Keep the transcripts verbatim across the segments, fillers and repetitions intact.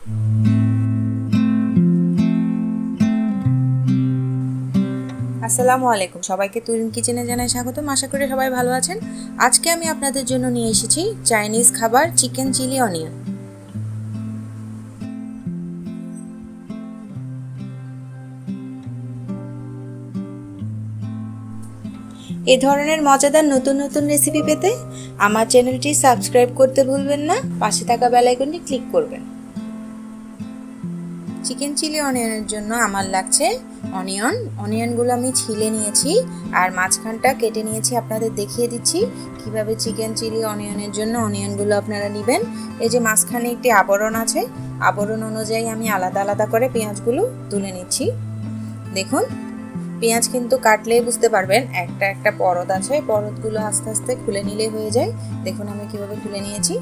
আসসালামু আলাইকুম, সবাইকে তুরিন কিচেনে জানাই স্বাগতম। আশা করি সবাই ভালো আছেন। আজকে আমি আপনাদের জন্য নিয়ে এসেছি চাইনিজ খাবার চিকেন চিলি অনিয়ন। এই ধরনের মজাদার নতুন নতুন রেসিপি পেতে আমার চ্যানেলটি সাবস্ক্রাইব করতে ভুলবেন না, পাশে থাকা বেল আইকনটি ক্লিক করবেন। চিকেন চিলি অনিয়নের জন্য আমার লাগছে অনিয়ন। অনিয়নগুলো আমি ছিলে নিয়েছি আর মাঝখানটা কেটে নিয়েছি। আপনাদের দেখিয়ে দিচ্ছি কিভাবে চিকেন চিলি অনিয়নের জন্য অনিয়নগুলো আপনারা নেবেন। এই যে মাঝখানে একটি আবরণ আছে, আবরণ অনুযায়ী আমি আলাদা আলাদা করে পেঁয়াজগুলো তুলে নিচ্ছি। দেখুন, পেঁয়াজ কিন্তু কাটলেই বুঝতে পারবেন একটা একটা পরত আছে, পরতগুলো আস্তে আস্তে খুলে নিলে হয়ে যায়। দেখুন আমি কিভাবে খুলে নিয়েছি।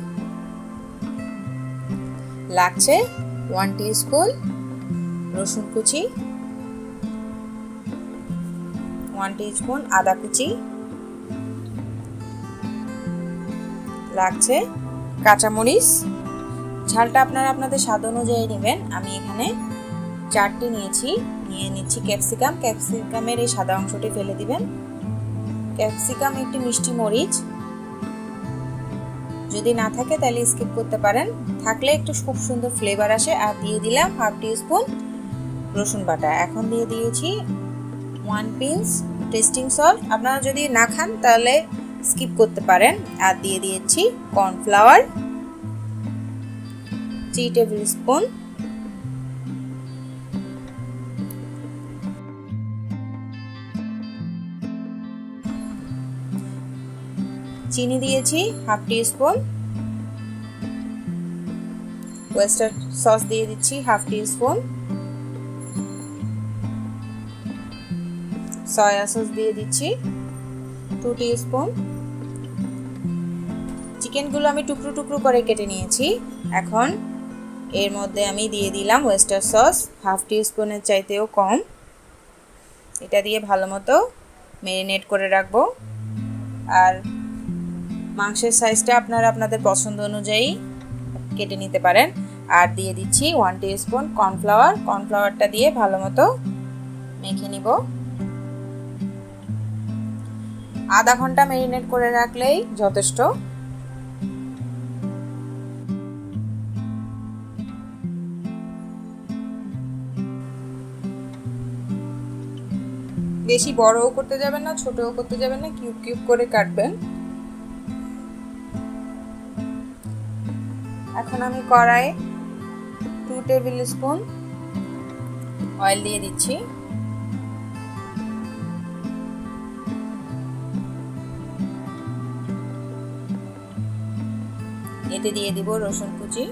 লাগছে ওয়ান টিস্পুন রসুন কুচি, ওয়ান টিস্পুন আদা কুচি, লাগছে কাঁচামরিচ। ঝালটা আপনারা আপনাদের স্বাদ অনুযায়ী নেবেন। আমি এখানে চারটি নিয়েছি। নিয়ে নিচ্ছি ক্যাপসিকাম। ক্যাপসিকামের এই সাদা অংশটি ফেলে দিবেন। ক্যাপসিকাম একটি মিষ্টি মরিচ, যদি না থাকে তাহলে স্কিপ করতে পারেন, থাকলে একটু খুব সুন্দর ফ্লেভার আসে। আর দিয়ে দিলাম হাফ টিস্পুন রসুন বাটা। এখন দিয়ে দিয়েছি ওয়ান পিঞ্চ টেস্টিং সল্ট, আপনারা যদি না খান তাহলে স্কিপ করতে পারেন। আর দিয়ে দিয়েছি কর্নফ্লাওয়ার থ্রি টেবিল স্পুন, চিনি দিয়েছি হাফ টিস্পুন, ওয়েস্টার সস দিয়ে দিচ্ছি হাফ টিস্পুন, সয়া সস দিয়ে দিচ্ছি টু টিস্পুন। চিকেনগুলো আমি টুকরো টুকরো করে কেটে নিয়েছি। এখন এর মধ্যে আমি দিয়ে দিলাম ওয়েস্টার সস হাফ টিস্পুনের চাইতেও কম। এটা দিয়ে ভালো মতো ম্যারিনেট করে রাখবো। আর মাংসের সাইজটা আপনারা আপনাদের পছন্দ অনুযায়ী কেটে নিতে পারেন। আর দিয়ে দিচ্ছি ওয়ান টিস্পুন কর্নফ্লাওয়ার। কর্নফ্লাওয়ারটা দিয়ে ভালো মতো মেখে নিব। আধা ঘন্টা ম্যারিনেট করে রাখলেই যথেষ্ট। বেশি বড়ও করতে যাবেন না, ছোটও করতে যাবেন না, কিউব কিউব করে কাটবেন। এখন আমি কড়াইয়ে টু টেবিল স্পুন অয়েল দিয়ে দিচ্ছি। এতে দিয়ে দিব রসুন কুচি,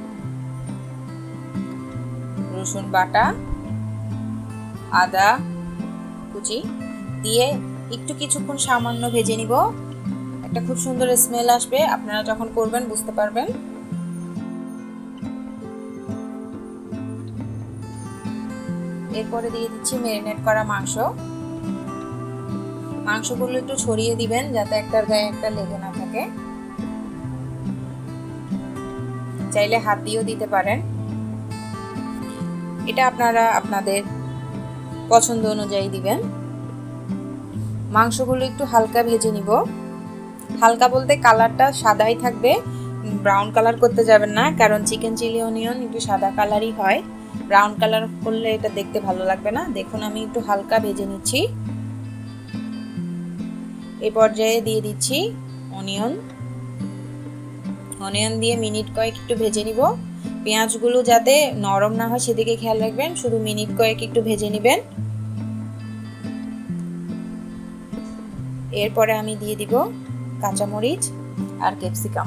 রসুন বাটা, আদা কুচি দিয়ে একটু কিছুক্ষণ সামান্য ভেজে নিব। একটা খুব সুন্দর স্মেল আসবে, আপনারা যখন করবেন বুঝতে পারবেন। এরপরে দিয়ে দিচ্ছি ম্যারিনেট করা মাংস। মাংসগুলো একটু ছড়িয়ে দিবেন যাতে একটার গায়ে একটা লেগে না থাকে। চাইলে হাত দিয়েও দিতে পারেন, এটা আপনারা আপনাদের পছন্দ অনুযায়ী দিবেন। মাংসগুলো একটু হালকা ভেজে নিব। হালকা বলতে কালারটা সাদাই থাকবে, ব্রাউন কালার করতে যাবেন না, কারণ চিকেন চিলি অনিয়ন একটু সাদা কালারই হয়। ব্রাউন কালার করলে এটা দেখতে ভালো লাগবে না। দেখুন আমি একটু হালকা ভেজে নিচ্ছি। এই পর্যায়ে দিয়ে দিচ্ছি অনিয়ন। অনিয়ন দিয়ে মিনিট কয়েক একটু ভেজে নিব। পেঁয়াজগুলো যাতে নরম না হয় সেদিকে খেয়াল রাখবেন, শুধু মিনিট কয়েক একটু ভেজে নেবেন। এরপরে আমি দিয়ে দিব কাঁচামরিচ আর ক্যাপসিকাম।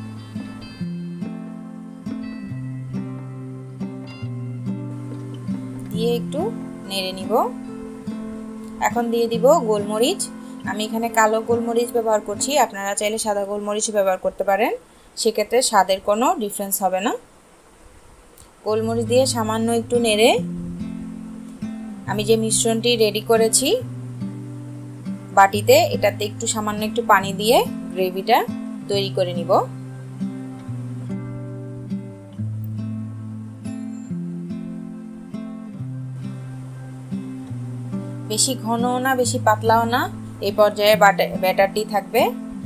দিয়ে একটু নেড়ে নিব। এখন দিয়ে দিব গোলমরিচ। আমি এখানে কালো গোলমরিচ ব্যবহার করছি, আপনারা চাইলে সাদা গোলমরিচ ব্যবহার করতে পারেন, সেক্ষেত্রে স্বাদের কোনো ডিফারেন্স হবে না। গোলমরিচ দিয়ে সামান্য একটু নেড়ে আমি যে মিশ্রণটি রেডি করেছি বাটিতে, এটাতে একটু সামান্য একটু পানি দিয়ে গ্রেভিটা তৈরি করে নিব। বেশি ঘনও না বেশি পাতলাও না, এই পর্যায়ে ব্যাটারটি থাকবে।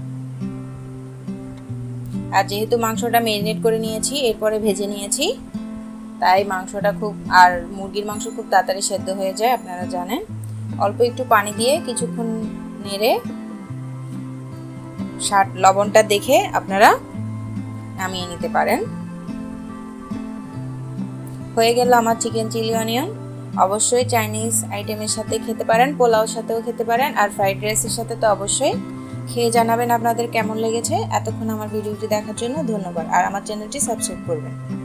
আর যেহেতু মাংসটা ম্যারিনেট করে নিয়েছি, এরপরে ভেজে নিয়েছি, তাই মাংসটা খুব, আর মুরগির মাংস খুব তাড়াতাড়ি সেদ্ধ হয়ে যায় আপনারা জানেন। অল্প একটু পানি দিয়ে কিছুক্ষণ নেড়ে স্বাদ লবণটা দেখে আপনারা নামিয়ে নিতে পারেন। হয়ে গেল আমার চিকেন চিলি অনিয়ন। অবশ্যই চাইনিজ আইটেমের সাথে খেতে পারেন, পোলাওর সাথেও খেতে পারেন, আর ফ্রাইড রাইসের সাথে তো অবশ্যই। খেয়ে জানাবেন আপনাদের কেমন লেগেছে। এতক্ষণ আমার ভিডিওটি দেখার জন্য ধন্যবাদ, আর আমার চ্যানেলটি সাবস্ক্রাইব করবেন।